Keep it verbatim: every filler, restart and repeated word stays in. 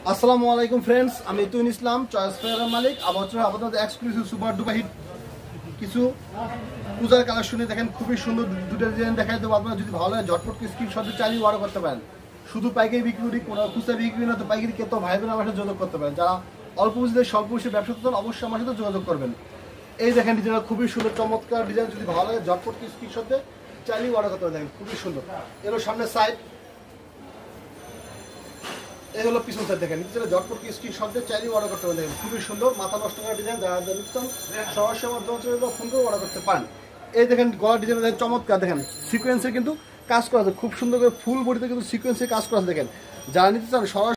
আসসালামু আলাইকুম ফ্রেন্ডস, আমি তুইন ইসলাম চয়েস ফেয়ারের মালিক। আবার আপনাদের এক্সক্লুসিভ সুপার ডুপার হিট কিছু পূজার কালেকশনে দেখেন, খুবই সুন্দর দুটো ডিজাইন দেখাই দেবো। আপনারা যদি ভালো হয় ঝটপট স্ক্রিনশটে চালিয়ে অর্ডার করতে পারেন। শুধু পাইকারি বিক্রি, কোনো খুচরা বিক্রি না, তো পাইকারি কে তো ভাই বোন আমার সাথে যোগাযোগ করতে পারেন। যারা অল্প পুঁজিতে স্বল্প পুঁজিতে ব্যবসা করতে অবশ্যই আমার সাথে যোগাযোগ করবেন। এই দেখেন ডিজাইনটা খুবই সুন্দর, চমৎকার ডিজাইন। যদি ভালো হয় ঝটপট স্ক্রিনশটে চালিয়ে অর্ডার করতে পারেন। দেখেন খুবই সুন্দর, এগুলো সামনের সাইড, এই হলো পিছন সাইড। দেখেন নিচে ঝটপট স্ক্রিনশট দিয়ে চাইলেই অর্ডার করতে পারেন। দেখেন খুবই সুন্দর, মাথা নষ্ট করা ডিজাইন। যারা নিচ্ছেন সরাসরি আমার দোকানে ফোন করে অর্ডার করতে পারেন। এই দেখেন গলার ডিজাইন দেখেন চমৎকার, দেখেন সিকোয়েন্সের কিন্তু কাজ করা আছে, খুব সুন্দর করে ফুল বডিতে কিন্তু সিকোয়েন্সের কাজ করা আছে। দেখেন যারা নিতে চান সরাসরি